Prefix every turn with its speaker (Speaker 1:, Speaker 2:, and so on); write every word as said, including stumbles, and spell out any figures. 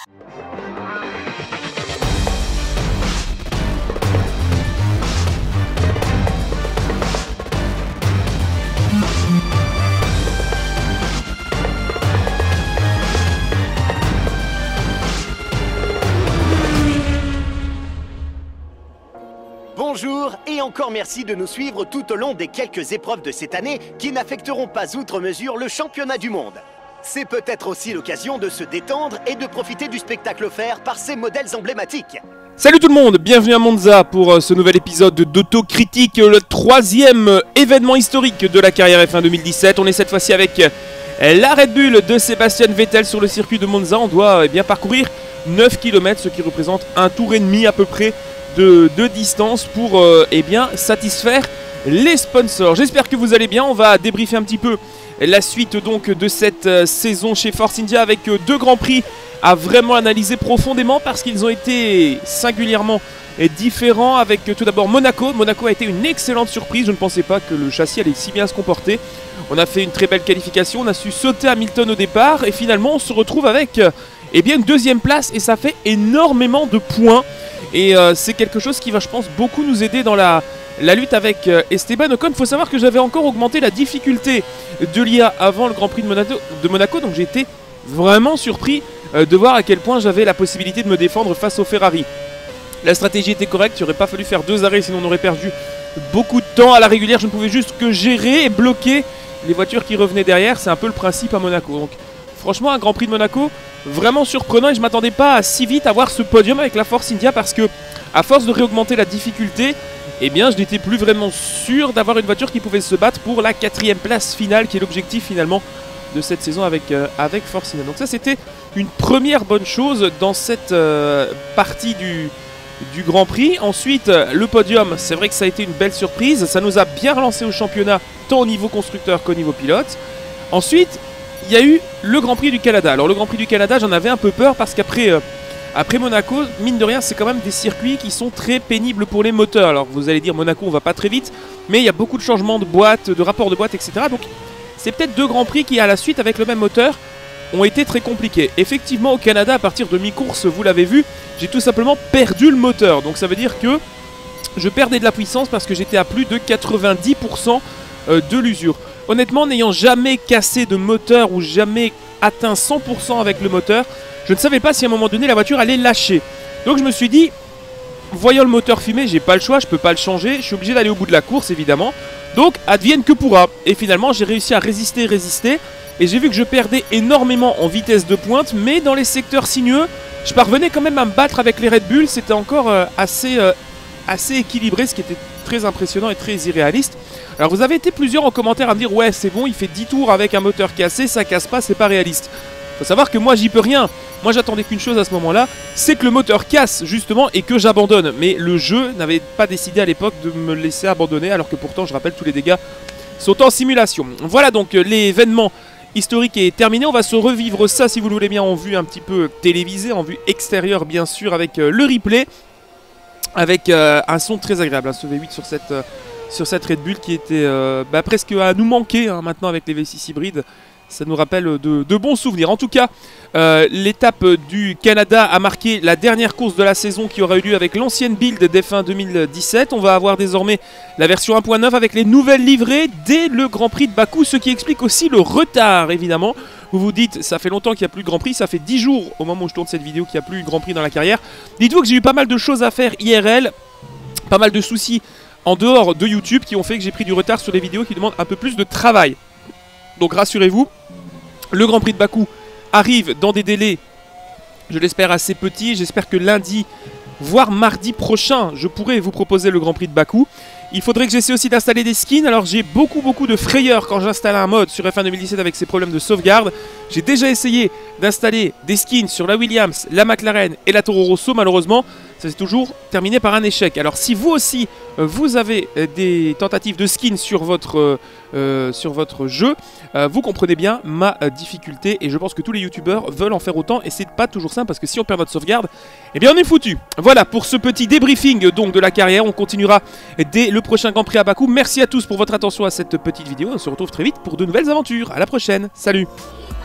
Speaker 1: Bonjour et encore merci de nous suivre tout au long des quelques épreuves de cette année qui n'affecteront pas outre mesure le championnat du monde. C'est peut-être aussi l'occasion de se détendre et de profiter du spectacle offert par ces modèles emblématiques.
Speaker 2: Salut tout le monde, bienvenue à Monza pour ce nouvel épisode d'Autocritique, le troisième événement historique de la carrière F un deux mille dix-sept. On est cette fois-ci avec la Red Bull de Sébastien Vettel sur le circuit de Monza. On doit eh bien parcourir neuf kilomètres, ce qui représente un tour et demi à peu près de, de distance pour euh, eh bien, satisfaire les sponsors. J'espère que vous allez bien. On va débriefer un petit peu la suite donc de cette euh, saison chez Force India avec euh, deux grands prix à vraiment analyser profondément parce qu'ils ont été singulièrement différents. Avec euh, tout d'abord Monaco. Monaco a été une excellente surprise. Je ne pensais pas que le châssis allait si bien se comporter. On a fait une très belle qualification. On a su sauter Hamilton au départ et finalement on se retrouve avec euh, eh bien, une deuxième place et ça fait énormément de points. Et euh, c'est quelque chose qui va, je pense, beaucoup nous aider dans la, la lutte avec euh, Esteban Ocon. Il faut savoir que j'avais encore augmenté la difficulté de l'I A avant le Grand Prix de Monaco, de Monaco donc j'ai été vraiment surpris euh, de voir à quel point j'avais la possibilité de me défendre face au Ferrari. La stratégie était correcte, il n'aurait pas fallu faire deux arrêts, sinon on aurait perdu beaucoup de temps. À la régulière, je ne pouvais juste que gérer et bloquer les voitures qui revenaient derrière. C'est un peu le principe à Monaco. Donc franchement, un Grand Prix de Monaco vraiment surprenant et je ne m'attendais pas à si vite avoir ce podium avec la Force India parce que à force de réaugmenter la difficulté, eh bien je n'étais plus vraiment sûr d'avoir une voiture qui pouvait se battre pour la quatrième place finale qui est l'objectif finalement de cette saison avec, euh, avec Force India. Donc ça c'était une première bonne chose dans cette euh, partie du, du Grand Prix. Ensuite le podium, c'est vrai que ça a été une belle surprise, ça nous a bien relancé au championnat tant au niveau constructeur qu'au niveau pilote. Ensuite il y a eu le Grand Prix du Canada. Alors le Grand Prix du Canada, j'en avais un peu peur parce qu'après euh, après Monaco, mine de rien, c'est quand même des circuits qui sont très pénibles pour les moteurs. Alors vous allez dire Monaco, on va pas très vite, mais il y a beaucoup de changements de boîte, de rapports de boîte, et cetera. Donc c'est peut-être deux Grands Prix qui à la suite avec le même moteur ont été très compliqués. Effectivement au Canada, à partir de mi-course, vous l'avez vu, j'ai tout simplement perdu le moteur. Donc ça veut dire que je perdais de la puissance parce que j'étais à plus de quatre-vingt-dix pour cent de l'usure. Honnêtement, n'ayant jamais cassé de moteur ou jamais atteint cent pour cent avec le moteur, je ne savais pas si à un moment donné la voiture allait lâcher. Donc je me suis dit, voyant le moteur fumer, j'ai pas le choix, je peux pas le changer, je suis obligé d'aller au bout de la course évidemment. Donc advienne que pourra. Et finalement j'ai réussi à résister, résister. Et j'ai vu que je perdais énormément en vitesse de pointe, mais dans les secteurs sinueux, je parvenais quand même à me battre avec les Red Bull. C'était encore euh, assez, euh, assez équilibré, ce qui était très impressionnant et très irréaliste. Alors vous avez été plusieurs en commentaire à me dire ouais c'est bon, il fait dix tours avec un moteur cassé, ça casse pas, c'est pas réaliste. Faut savoir que moi j'y peux rien. Moi j'attendais qu'une chose à ce moment là, c'est que le moteur casse justement et que j'abandonne. Mais le jeu n'avait pas décidé à l'époque de me laisser abandonner alors que pourtant je rappelle tous les dégâts sont en simulation. Voilà donc l'événement historique est terminé. On va se revivre ça si vous le voulez bien en vue un petit peu télévisée, en vue extérieure bien sûr avec le replay. Avec euh, un son très agréable, hein, ce V huit sur cette, euh, sur cette Red Bull qui était euh, bah, presque à nous manquer hein, maintenant avec les V six hybrides. Ça nous rappelle de, de bons souvenirs. En tout cas, euh, l'étape du Canada a marqué la dernière course de la saison qui aura eu lieu avec l'ancienne build d'F un deux mille dix-sept. On va avoir désormais la version un point neuf avec les nouvelles livrées dès le Grand Prix de Bakou, ce qui explique aussi le retard évidemment. Vous vous dites, ça fait longtemps qu'il n'y a plus de Grand Prix, ça fait dix jours au moment où je tourne cette vidéo qu'il n'y a plus de Grand Prix dans la carrière. Dites-vous que j'ai eu pas mal de choses à faire I R L, pas mal de soucis en dehors de YouTube qui ont fait que j'ai pris du retard sur les vidéos qui demandent un peu plus de travail. Donc rassurez-vous, le Grand Prix de Bakou arrive dans des délais, je l'espère assez petits. J'espère que lundi, voire mardi prochain, je pourrai vous proposer le Grand Prix de Bakou. Il faudrait que j'essaie aussi d'installer des skins. Alors j'ai beaucoup beaucoup de frayeur quand j'installe un mode sur F un deux mille dix-sept avec ses problèmes de sauvegarde. J'ai déjà essayé d'installer des skins sur la Williams, la McLaren et la Toro Rosso. Malheureusement, ça s'est toujours terminé par un échec. Alors si vous aussi, vous avez des tentatives de skins sur votre, euh, sur votre jeu, euh, vous comprenez bien ma euh, difficulté. Et je pense que tous les youtubeurs veulent en faire autant. Et c'est pas toujours simple parce que si on perd notre sauvegarde, eh bien on est foutu. Voilà pour ce petit débriefing donc de la carrière. On continuera dès le prochain Grand Prix à Bakou. Merci à tous pour votre attention à cette petite vidéo. On se retrouve très vite pour de nouvelles aventures. À la prochaine. Salut.